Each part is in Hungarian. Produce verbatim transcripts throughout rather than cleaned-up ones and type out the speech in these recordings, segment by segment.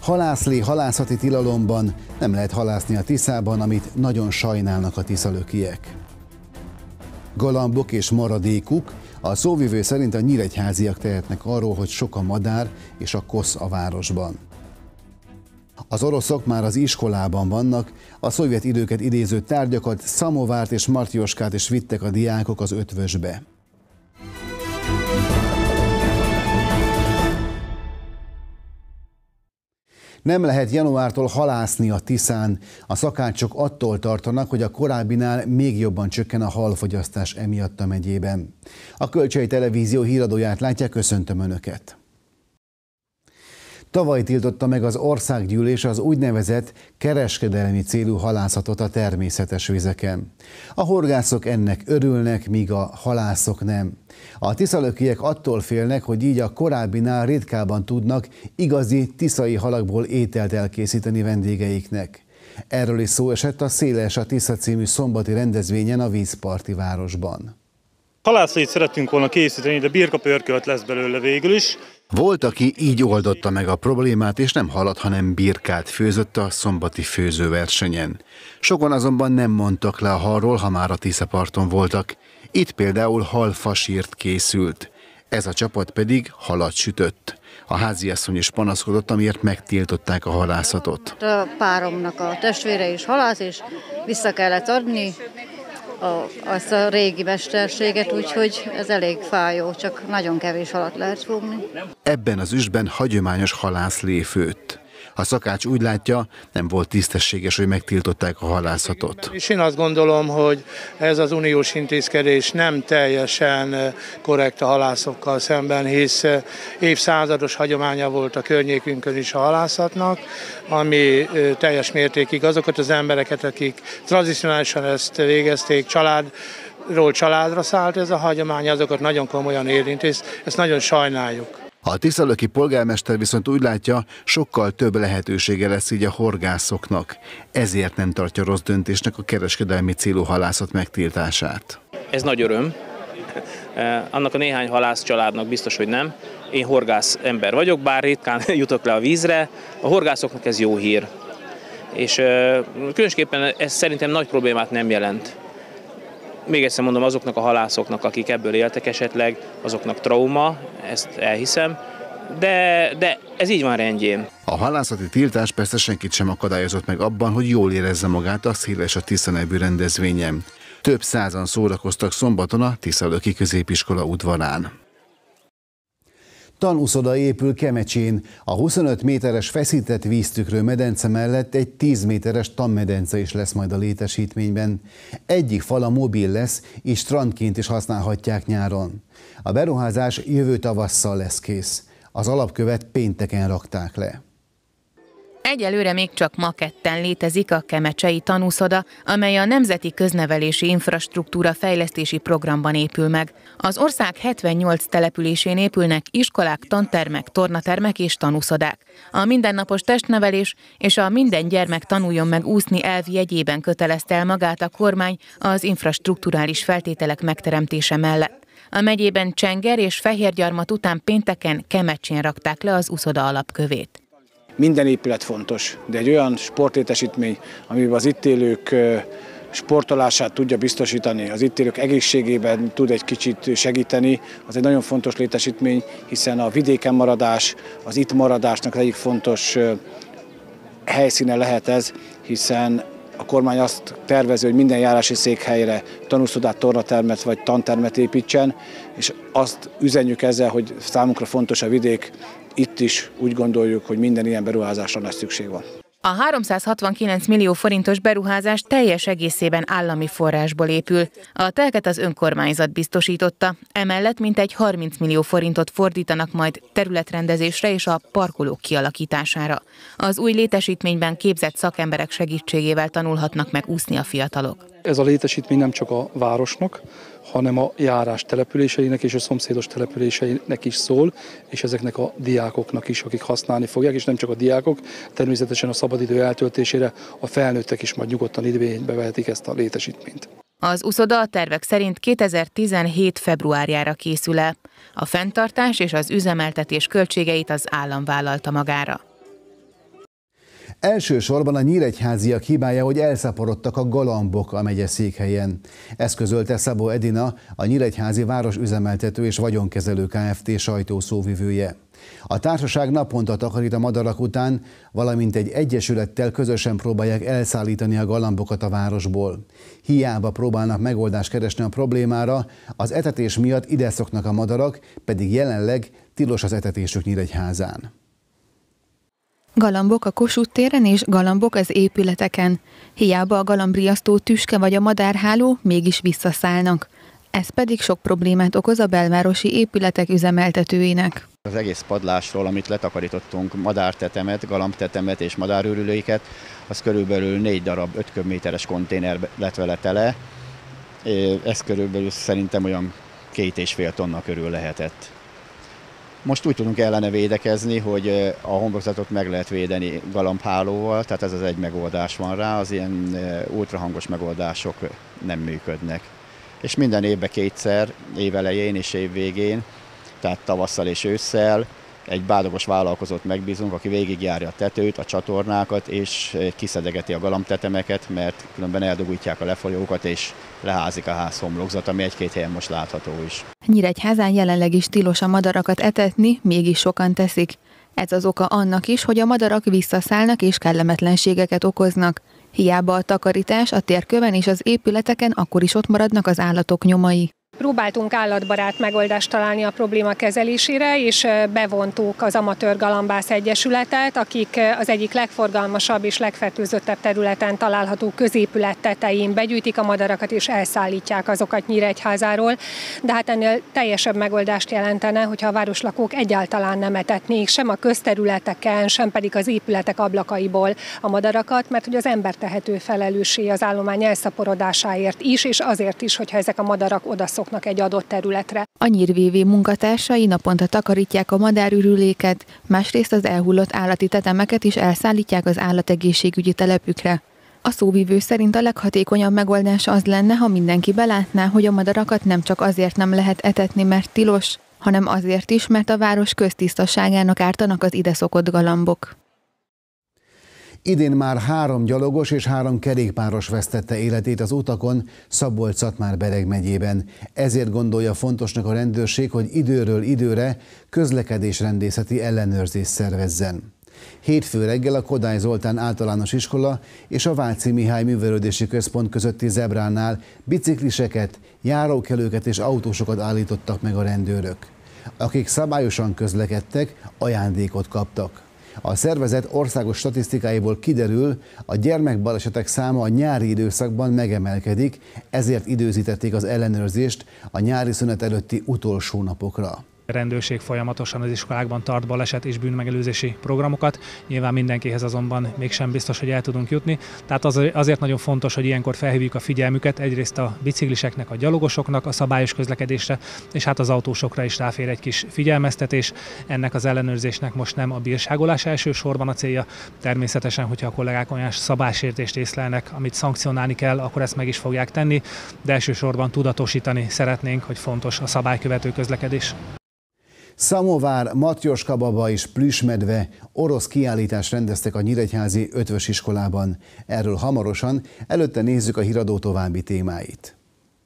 Halászlé halászati tilalomban nem lehet halászni a Tiszában, amit nagyon sajnálnak a tiszalökiek. Galambok és maradékuk, a szóvivő szerint a nyíregyháziak tehetnek arról, hogy sok a madár és a kosz a városban. Az oroszok már az iskolában vannak, a szovjet időket idéző tárgyakat, szamovárt és martyoskát is vittek a diákok az ötvösbe. Nem lehet januártól halászni a Tiszán. A szakácsok attól tartanak, hogy a korábbinál még jobban csökken a halfogyasztás emiatt a megyében. A Kölcsei Televízió híradóját látják, köszöntöm Önöket! Tavaly tiltotta meg az országgyűlés az úgynevezett kereskedelmi célú halászatot a természetes vizeken. A horgászok ennek örülnek, míg a halászok nem. A tiszalökiek attól félnek, hogy így a korábbinál ritkábban tudnak igazi tiszai halakból ételt elkészíteni vendégeiknek. Erről is szó esett a Széles a Tisza című szombati rendezvényen a vízparti városban. Halászlét szerettünk volna készíteni, de birkapörkölt lesz belőle végül is. Volt, aki így oldotta meg a problémát, és nem halat, hanem birkát főzött a szombati főzőversenyen. Sokan azonban nem mondtak le a halról, ha már a Tiszaparton voltak. Itt például halfasírt készült. Ez a csapat pedig halat sütött. A háziasszony is panaszkodott, amiért megtiltották a halászatot. A páromnak a testvére is halász, és vissza kellett adni A, azt a régi mesterséget, úgyhogy ez elég fájó, csak nagyon kevés halat lehet fogni. Ebben az üstben hagyományos halászlé főtt. A szakács úgy látja, nem volt tisztességes, hogy megtiltották a halászatot. És én azt gondolom, hogy ez az uniós intézkedés nem teljesen korrekt a halászokkal szemben, hisz évszázados hagyománya volt a környékünkön is a halászatnak, ami teljes mértékig azokat az embereket, akik tradicionálisan ezt végezték, családról családra szállt ez a hagyomány, azokat nagyon komolyan érint, és ezt nagyon sajnáljuk. A tiszalöki polgármester viszont úgy látja, sokkal több lehetősége lesz így a horgászoknak. Ezért nem tartja rossz döntésnek a kereskedelmi célú halászat megtiltását. Ez nagy öröm. Annak a néhány halász családnak biztos, hogy nem. Én horgász ember vagyok, bár ritkán jutok le a vízre. A horgászoknak ez jó hír. És különösképpen ez szerintem nagy problémát nem jelent. Még egyszer mondom, azoknak a halászoknak, akik ebből éltek esetleg, azoknak trauma, ezt elhiszem, de, de ez így van rendjén. A halászati tiltás persze senkit sem akadályozott meg abban, hogy jól érezze magát a Széles a Tisza nevű rendezvényen. Több százan szórakoztak szombaton a Tiszalöki középiskola udvarán. Tanúszoda épül Kemecsén. A huszonöt méteres feszített víztükrő medence mellett egy tíz méteres tanmedence is lesz majd a létesítményben. Egyik fala mobil lesz, és strandként is használhatják nyáron. A beruházás jövő tavasszal lesz kész. Az alapkövet pénteken rakták le. Egyelőre még csak maketten létezik a kemecsei tanúszoda, amely a Nemzeti Köznevelési Infrastruktúra Fejlesztési Programban épül meg. Az ország hetvennyolc településén épülnek iskolák, tantermek, tornatermek és tanúszodák. A mindennapos testnevelés és a minden gyermek tanuljon meg úszni elv jegyében kötelezte el magát a kormány az infrastrukturális feltételek megteremtése mellett. A megyében Csenger és Fehérgyarmat után pénteken Kemecsén rakták le az úszoda alapkövét. Minden épület fontos, de egy olyan sportlétesítmény, amiben az itt élők sportolását tudja biztosítani, az itt élők egészségében tud egy kicsit segíteni, az egy nagyon fontos létesítmény, hiszen a vidéken maradás, az itt maradásnak egyik fontos helyszíne lehet ez, hiszen a kormány azt tervezi, hogy minden járási székhelyre tanúszodát, tornatermet vagy tantermet építsen, és azt üzenjük ezzel, hogy számunkra fontos a vidék. Itt is úgy gondoljuk, hogy minden ilyen beruházásra nagy szükség van. A háromszázhatvankilenc millió forintos beruházás teljes egészében állami forrásból épül. A telket az önkormányzat biztosította, emellett mintegy harminc millió forintot fordítanak majd területrendezésre és a parkolók kialakítására. Az új létesítményben képzett szakemberek segítségével tanulhatnak meg úszni a fiatalok. Ez a létesítmény nem csak a városnak, hanem a járás településeinek és a szomszédos településeinek is szól, és ezeknek a diákoknak is, akik használni fogják, és nem csak a diákok, természetesen a szabadidő eltöltésére a felnőttek is majd nyugodtan igénybe vehetik ezt a létesítményt. Az úszoda a tervek szerint kétezer-tizenhét februárjára készül el. A fenntartás és az üzemeltetés költségeit az állam vállalta magára. Elsősorban a nyíregyháziak hibája, hogy elszaporodtak a galambok a megye székhelyen. Ezt közölte Szabó Edina, a Nyíregyházi Városüzemeltető és Vagyonkezelő Kft. Sajtószóvivője. A társaság naponta takarít a madarak után, valamint egy egyesülettel közösen próbálják elszállítani a galambokat a városból. Hiába próbálnak megoldást keresni a problémára, az etetés miatt ide szoknak a madarak, pedig jelenleg tilos az etetésük Nyíregyházán. Galambok a Kossuth téren és galambok az épületeken. Hiába a galambriasztó tüske vagy a madárháló, mégis visszaszállnak. Ez pedig sok problémát okoz a belvárosi épületek üzemeltetőinek. Az egész padlásról, amit letakarítottunk, madártetemet, galambtetemet és madárőrülőiket, az körülbelül négy darab öt köbméteres konténer lett vele tele. Ez körülbelül szerintem olyan két és fél tonna körül lehetett. Most úgy tudunk ellene védekezni, hogy a homlokzatot meg lehet védeni galambhálóval, tehát ez az egy megoldás van rá, az ilyen ultrahangos megoldások nem működnek. És minden évben kétszer, évelején és évvégén, tehát tavasszal és ősszel egy bádogos vállalkozót megbízunk, aki végigjárja a tetőt, a csatornákat, és kiszedegeti a galambtetemeket, mert különben eldugítják a lefolyókat, és leházik a házhomlokzat, ami egy-két helyen most látható is. Nyíregyházán jelenleg is tilos a madarakat etetni, mégis sokan teszik. Ez az oka annak is, hogy a madarak visszaszállnak és kellemetlenségeket okoznak. Hiába a takarítás, a térköven és az épületeken akkor is ott maradnak az állatok nyomai. Próbáltunk állatbarát megoldást találni a probléma kezelésére, és bevontuk az Amatőr Galambász Egyesületet, akik az egyik legforgalmasabb és legfertőzöttebb területen található középület tetején begyűjtik a madarakat és elszállítják azokat Nyíregyházáról. De hát ennél teljesebb megoldást jelentene, hogyha a városlakók egyáltalán nem etetnék sem a közterületeken, sem pedig az épületek ablakaiból a madarakat, mert hogy az ember tehető felelőssé az állomány elszaporodásáért is, és azért is, hogyha ezek a madarak odaszoknak egy adott területre. A NyírVV munkatársai naponta takarítják a madárürüléket, másrészt az elhullott állati tetemeket is elszállítják az állategészségügyi telepükre. A szóvivő szerint a leghatékonyabb megoldás az lenne, ha mindenki belátná, hogy a madarakat nem csak azért nem lehet etetni, mert tilos, hanem azért is, mert a város köztisztaságának ártanak az ide szokott galambok. Idén már három gyalogos és három kerékpáros vesztette életét az utakon Szabolcs-Szatmár-Bereg megyében. Ezért gondolja fontosnak a rendőrség, hogy időről időre közlekedésrendészeti ellenőrzést szervezzen. Hétfő reggel a Kodály Zoltán általános iskola és a Váci Mihály művelődési központ közötti zebránál bicikliseket, járókelőket és autósokat állítottak meg a rendőrök. Akik szabályosan közlekedtek, ajándékot kaptak. A szervezet országos statisztikáiból kiderül, a gyermekbalesetek száma a nyári időszakban megemelkedik, ezért időzítették az ellenőrzést a nyári szünet előtti utolsó napokra. A rendőrség folyamatosan az iskolákban tart baleset és bűnmegelőzési programokat, nyilván mindenkihez azonban mégsem biztos, hogy el tudunk jutni. Tehát az, azért nagyon fontos, hogy ilyenkor felhívjuk a figyelmüket egyrészt a bicikliseknek, a gyalogosoknak a szabályos közlekedésre, és hát az autósokra is ráfér egy kis figyelmeztetés. Ennek az ellenőrzésnek most nem a bírságolás elsősorban a célja. Természetesen, hogyha a kollégák olyan szabálysértést észlelnek, amit szankcionálni kell, akkor ezt meg is fogják tenni, de elsősorban tudatosítani szeretnénk, hogy fontos a szabálykövető közlekedés. Szamovár, Matryoska baba és plüssmedve orosz kiállítást rendeztek a nyíregyházi ötvös iskolában. Erről hamarosan, előtte nézzük a híradó további témáit.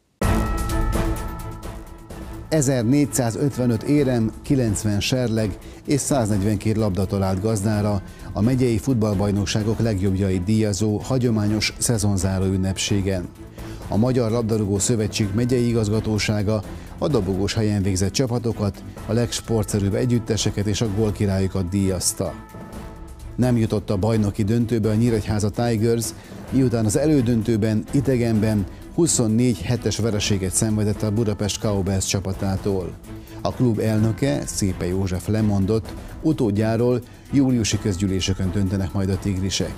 ezernégyszázötvenöt érem, kilencven serleg és száznegyvenkét labda talált gazdára a megyei futballbajnokságok legjobbjait díjazó hagyományos szezonzáró ünnepségen. A Magyar Labdarúgó Szövetség megyei igazgatósága a dobogós helyen végzett csapatokat, a legsportszerűbb együtteseket és a gólkirályokat díjazta. Nem jutott a bajnoki döntőbe a Nyíregyháza Tigers, miután az elődöntőben idegenben huszonnégy hetes vereséget szenvedett a Budapest Cowboys csapatától. A klub elnöke, Szépe József lemondott, utódjáról júliusi közgyűléseken döntenek majd a tigrisek.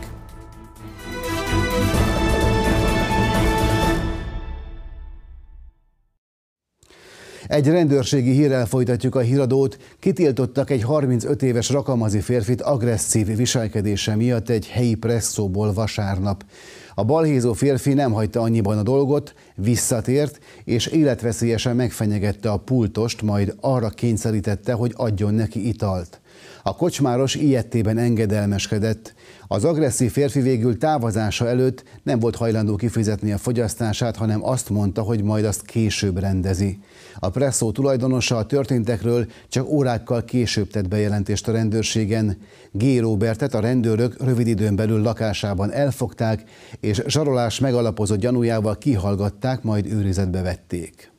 Egy rendőrségi hírrel folytatjuk a híradót. Kitiltottak egy harmincöt éves rakamazi férfit agresszív viselkedése miatt egy helyi presszóból vasárnap. A balhézó férfi nem hagyta annyiban a dolgot, visszatért és életveszélyesen megfenyegette a pultost, majd arra kényszerítette, hogy adjon neki italt. A kocsmáros ilyettében engedelmeskedett. Az agresszív férfi végül távozása előtt nem volt hajlandó kifizetni a fogyasztását, hanem azt mondta, hogy majd azt később rendezi. A Presszó tulajdonosa a történtekről csak órákkal később tett bejelentést a rendőrségen. G. Róbertet a rendőrök rövid időn belül lakásában elfogták, és zsarolás megalapozott gyanújával kihallgatták, majd őrizetbe vették.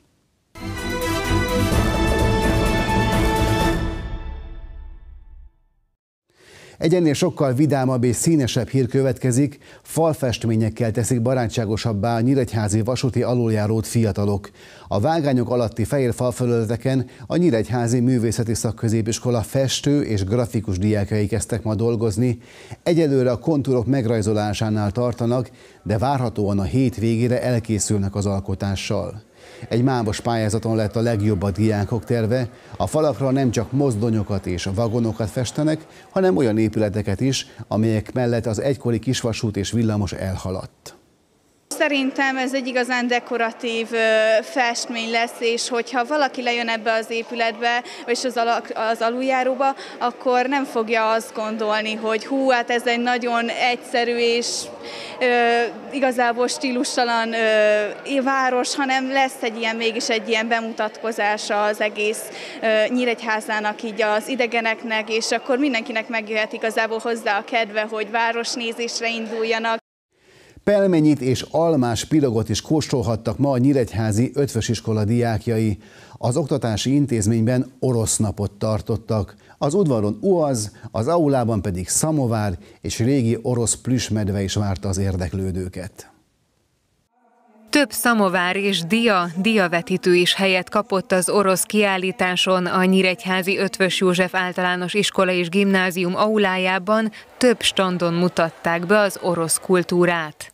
Egy ennél sokkal vidámabb és színesebb hír következik. Falfestményekkel teszik barátságosabbá a nyíregyházi vasúti aluljárót fiatalok. A vágányok alatti fehér falfelületeken a Nyíregyházi Művészeti Szakközépiskola festő és grafikus diákjai kezdtek ma dolgozni. Egyelőre a kontúrok megrajzolásánál tartanak, de várhatóan a hét végére elkészülnek az alkotással. Egy mámos pályázaton lett a legjobb a diákok terve. A falakra nem csak mozdonyokat és vagonokat festenek, hanem olyan épületeket is, amelyek mellett az egykori kisvasút és villamos elhaladt. Szerintem ez egy igazán dekoratív festmény lesz, és hogyha valaki lejön ebbe az épületbe, és az, al az aluljáróba, akkor nem fogja azt gondolni, hogy hú, hát ez egy nagyon egyszerű és ö, igazából stílustalan ö, város, hanem lesz egy ilyen, mégis egy ilyen bemutatkozása az egész ö, Nyíregyházának, így az idegeneknek, és akkor mindenkinek megjöhet igazából hozzá a kedve, hogy városnézésre induljanak. Pelmenyit és almás pirogot is kóstolhattak ma a nyíregyházi ötvös iskola diákjai. Az oktatási intézményben orosz napot tartottak. Az udvaron uaz, az aulában pedig szamovár és régi orosz plüssmedve is várta az érdeklődőket. Több szamovár és dia, diavetítő is helyet kapott az orosz kiállításon. A nyíregyházi Ötvös József Általános Iskola és Gimnázium aulájában több standon mutatták be az orosz kultúrát.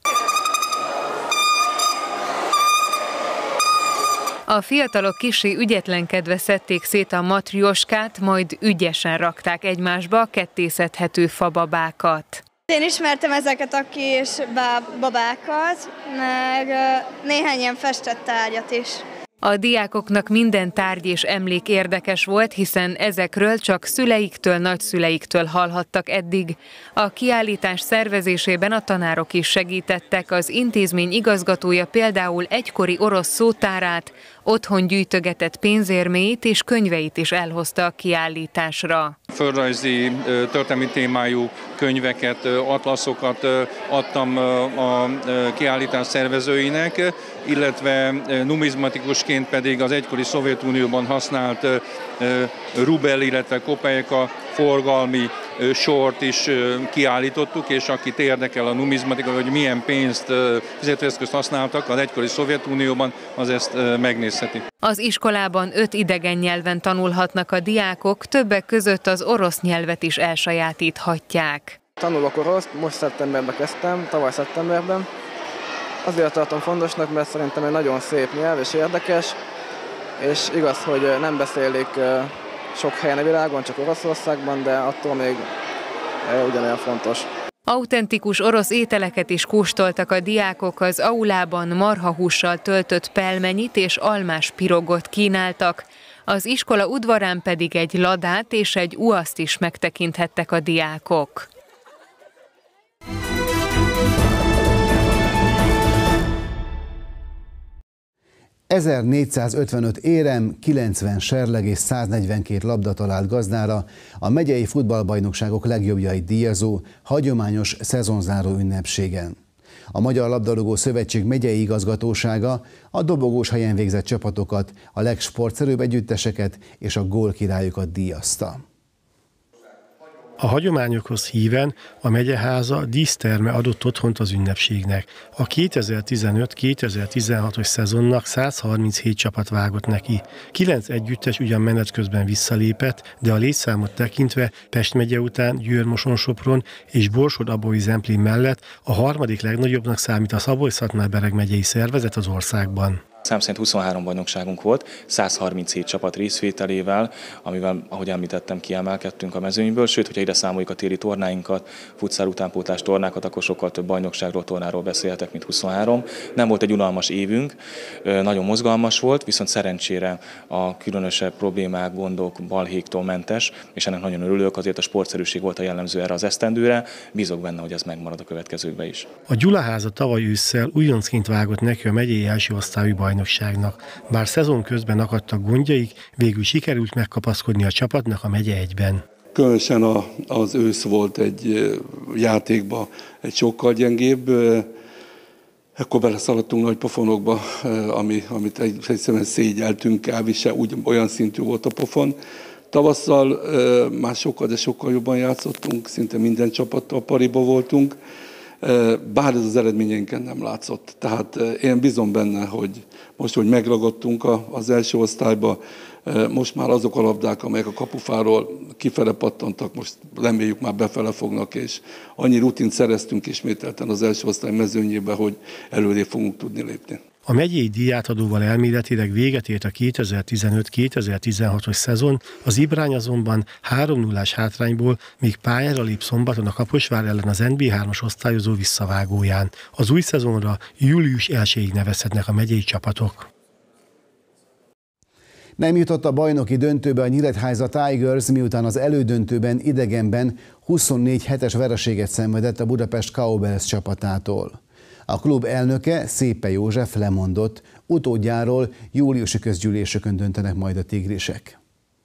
A fiatalok kissé ügyetlenkedve szedték szét a matrioskát, majd ügyesen rakták egymásba a kettészedhető fababákat. Én ismertem ezeket a kis babákat, meg néhány ilyen festett tárgyat is. A diákoknak minden tárgy és emlék érdekes volt, hiszen ezekről csak szüleiktől, nagyszüleiktől hallhattak eddig. A kiállítás szervezésében a tanárok is segítettek, az intézmény igazgatója például egykori orosz szótárát, otthon gyűjtögetett pénzérméit és könyveit is elhozta a kiállításra. Földrajzi, történelmi témájú könyveket, atlaszokat adtam a kiállítás szervezőinek, illetve numizmatikusként pedig az egykori Szovjetunióban használt rubel, illetve kopejka forgalmi sort is kiállítottuk, és akit érdekel a numizmatika, hogy milyen pénzt, fizetőeszközt használtak az egykori Szovjetunióban, az ezt megnézheti. Az iskolában öt idegen nyelven tanulhatnak a diákok, többek között az orosz nyelvet is elsajátíthatják. Tanulok oroszt, most szeptemberben kezdtem, tavaly szeptemberben. Azért tartom fontosnak, mert szerintem egy nagyon szép nyelv és érdekes, és igaz, hogy nem beszélik sok helyen a világon, csak Oroszországban, de attól még ugyanolyan fontos. Autentikus orosz ételeket is kóstoltak a diákok, az aulában marhahússal töltött pelmenyit és almás pirogot kínáltak. Az iskola udvarán pedig egy ladát és egy uaszt is megtekinthettek a diákok. ezernégyszázötvenöt érem, kilencven serleg és száznegyvenkét labda talált gazdára a megyei futballbajnokságok legjobbjait díjazó, hagyományos szezonzáró ünnepségen. A Magyar Labdarúgó Szövetség megyei igazgatósága a dobogós helyen végzett csapatokat, a legsportszerűbb együtteseket és a gólkirályokat díjazta. A hagyományokhoz híven a megyeháza díszterme adott otthont az ünnepségnek. A kétezer-tizenöt kétezer-tizenhatos szezonnak száz harminchét csapat vágott neki. Kilenc együttes ugyan menet közben visszalépett, de a létszámot tekintve Pest megye után Győr-Moson-Sopron és Borsod-Abaúj-Zemplén mellett a harmadik legnagyobbnak számít a Szabolcs-Szatmár-Bereg megyei szervezet az országban. Szám szerint huszonhárom bajnokságunk volt, száz harminchét csapat részvételével, amivel, ahogy említettem, kiemelkedtünk a mezőnyből, sőt, hogyha ide számoljuk a téli tornáinkat, futszál utánpótlás tornákat, akkor sokkal több bajnokságról, tornáról beszélhetek, mint huszonhárom. Nem volt egy unalmas évünk, nagyon mozgalmas volt, viszont szerencsére a különösebb problémák, gondok, balhéktól mentes, és ennek nagyon örülök, azért a sportszerűség volt a jellemző erre az esztendőre, bízok benne, hogy ez megmarad a következőkben is. A Gyulaháza tavaly ősszel újoncként vágott neki a megyei első osztályú bajnokságnak. Bár szezon közben akadtak gondjaik, végül sikerült megkapaszkodni a csapatnak a megye egyben. Különösen a, az ősz volt egy játékba egy sokkal gyengébb, ekkor beleszaladtunk nagy pofonokba, ami, amit egyszerűen szégyeltünk, elvisel, úgy olyan szintű volt a pofon. Tavasszal már sokkal, de sokkal jobban játszottunk, szinte minden csapattal pariba voltunk, bár ez az eredményeinken nem látszott. Tehát én bízom benne, hogy most, hogy megragadtunk az első osztályba, most már azok a labdák, amelyek a kapufáról kifele pattantak, most reméljük már befele fognak, és annyi rutint szereztünk ismételten az első osztály mezőnyébe, hogy előrébb fogunk tudni lépni. A megyei díjátadóval elméletileg véget ért a kétezer-tizenöt kétezer-tizenhatos szezon, az Ibrány azonban három nullás hátrányból még pályára lép szombaton a Kaposvár ellen az en bé hármas osztályozó visszavágóján. Az új szezonra július elsejéig nevezhetnek a megyei csapatok. Nem jutott a bajnoki döntőbe a Nyíregyháza Tigers, miután az elődöntőben idegenben huszonnégy hetes vereséget szenvedett a Budapest Cowboys csapatától. A klub elnöke, Szépe József lemondott, utódjáról júliusi közgyűlésükön döntenek majd a tigrisek.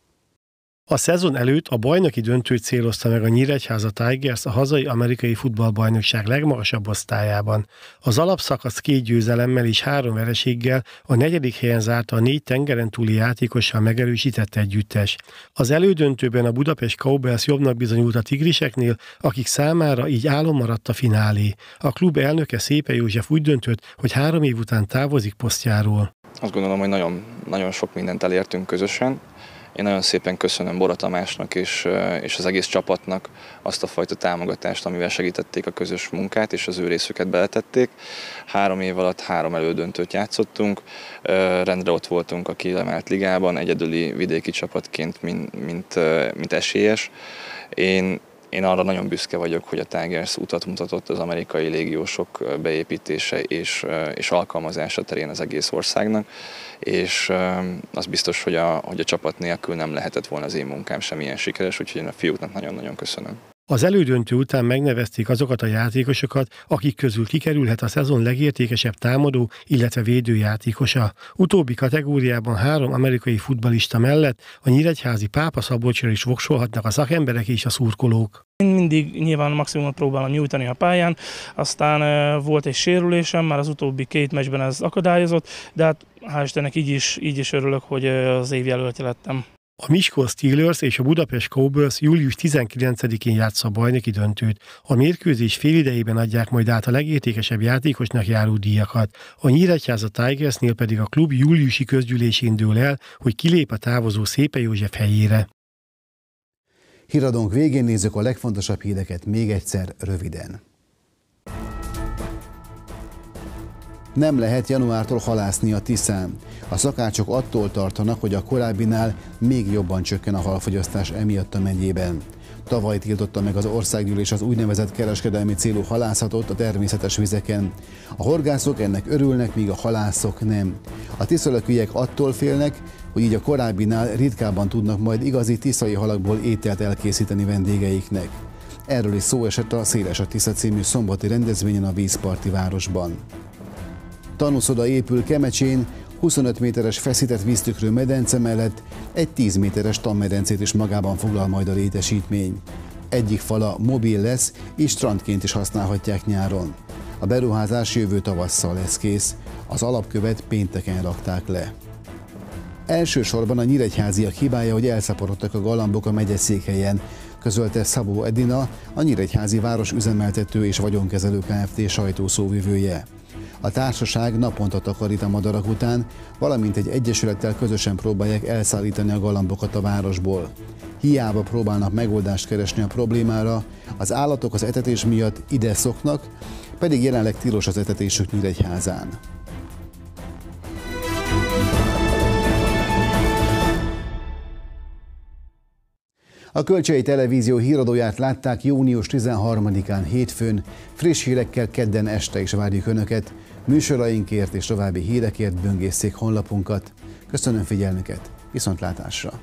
A szezon előtt a bajnoki döntőt célozta meg a Nyíregyháza Tigers a hazai amerikai futballbajnokság legmagasabb osztályában. Az alapszakasz két győzelemmel és három vereséggel a negyedik helyen zárta a négy tengeren túli játékossal megerősített együttes. Az elődöntőben a Budapest Cowboys jobbnak bizonyult a tigriseknél, akik számára így álom maradt a finálé. A klub elnöke, Szépe József úgy döntött, hogy három év után távozik posztjáról. Azt gondolom, hogy nagyon, nagyon sok mindent elértünk közösen. Én nagyon szépen köszönöm Bora Tamásnak és, és az egész csapatnak azt a fajta támogatást, amivel segítették a közös munkát, és az ő részüket beletették. Három év alatt három elődöntőt játszottunk, rendre ott voltunk a kiemelt ligában, egyedüli vidéki csapatként, mint, mint, mint esélyes. Én Én arra nagyon büszke vagyok, hogy a Tigers utat mutatott az amerikai légiósok beépítése és, és alkalmazása terén az egész országnak, és az biztos, hogy a, hogy a csapat nélkül nem lehetett volna az én munkám semmilyen sikeres, úgyhogy én a fiúknak nagyon-nagyon köszönöm. Az elődöntő után megnevezték azokat a játékosokat, akik közül kikerülhet a szezon legértékesebb támadó, illetve védőjátékosa. Utóbbi kategóriában három amerikai futballista mellett a nyíregyházi Pápa Szabolcsra is voksolhatnak a szakemberek és a szurkolók. Én mindig nyilván maximumot próbálom nyújtani a pályán, aztán volt egy sérülésem, már az utóbbi két meccsben ez akadályozott, de hát hál' Istennek így is, így is örülök, hogy az évjelöltje lettem. A Miskolc Steelers és a Budapest Cowboys július tizenkilencedikén játsza a bajnoki döntőt. A mérkőzés félidejében adják majd át a legértékesebb játékosnak járó díjakat. A Nyíregyháza Tigersnél pedig a klub júliusi közgyűlésén dől el, hogy kilép a távozó Szépe József helyére. Híradónk végén nézzük a legfontosabb híreket még egyszer röviden. Nem lehet januártól halászni a Tiszán. A szakácsok attól tartanak, hogy a korábbinál még jobban csökken a halfogyasztás emiatt a megyében. Tavaly tiltotta meg az országgyűlés az úgynevezett kereskedelmi célú halászatot a természetes vizeken. A horgászok ennek örülnek, míg a halászok nem. A tiszalökűek attól félnek, hogy így a korábbinál ritkábban tudnak majd igazi tiszai halakból ételt elkészíteni vendégeiknek. Erről is szó esett a Széles a Tisza című szombati rendezvényen a vízparti városban. Tanúszoda épül Kemecsén, huszonöt méteres feszített víztükrő medence mellett egy tíz méteres tanmedencét is magában foglal majd a létesítmény. Egyik fala mobil lesz, és strandként is használhatják nyáron. A beruházás jövő tavasszal lesz kész, az alapkövet pénteken rakták le. Elsősorban a nyíregyháziak hibája, hogy elszaporodtak a galambok a megyeszékhelyen, közölte Szabó Edina, a Nyíregyházi Város Üzemeltető és Vagyonkezelő Kft. Sajtószóvivője. A társaság naponta takarít a madarak után, valamint egy egyesülettel közösen próbálják elszállítani a galambokat a városból. Hiába próbálnak megoldást keresni a problémára, az állatok az etetés miatt ide szoknak, pedig jelenleg tilos az etetésük Nyíregyházán. A Kölcsei Televízió híradóját látták június tizenharmadikán hétfőn, friss hírekkel kedden este is várjuk Önöket. Műsorainkért és további hírekért böngészék honlapunkat. Köszönöm figyelmüket, viszontlátásra!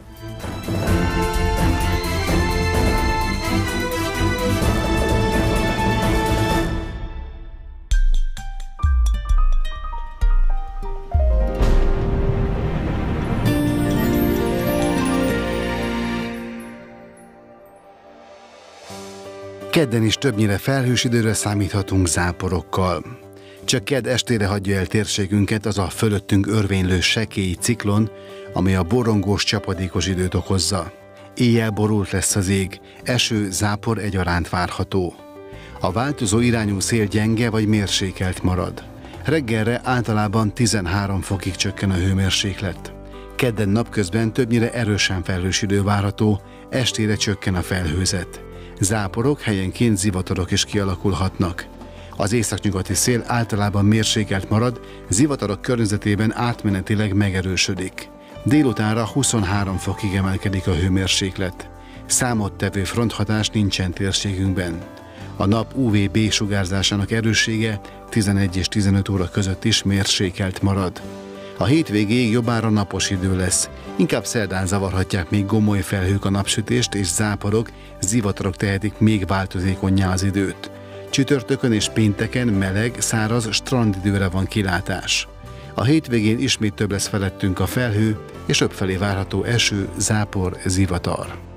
Kedden is többnyire felhős időre számíthatunk záporokkal. Csak kedd estére hagyja el térségünket az a fölöttünk örvénylő sekélyi ciklon, ami a borongós, csapadékos időt okozza. Éjjel borult lesz az ég, eső, zápor egyaránt várható. A változó irányú szél gyenge vagy mérsékelt marad. Reggelre általában tizenhárom fokig csökken a hőmérséklet. Kedden napközben többnyire erősen felhős idő várható, estére csökken a felhőzet. Záporok, helyenként zivatarok is kialakulhatnak. Az északnyugati szél általában mérsékelt marad, zivatarok környezetében átmenetileg megerősödik. Délutánra huszonhárom fokig emelkedik a hőmérséklet. Számottevő fronthatás nincsen térségünkben. A nap U V B sugárzásának erőssége tizenegy és tizenöt óra között is mérsékelt marad. A hétvégéig jobbára napos idő lesz, inkább szerdán zavarhatják még gomoly felhők a napsütést, és záporok, zivatarok tehetik még változékonnyá az időt. Csütörtökön és pénteken meleg, száraz strandidőre van kilátás. A hétvégén ismét több lesz felettünk a felhő, és többfelé várható eső, zápor, zivatar.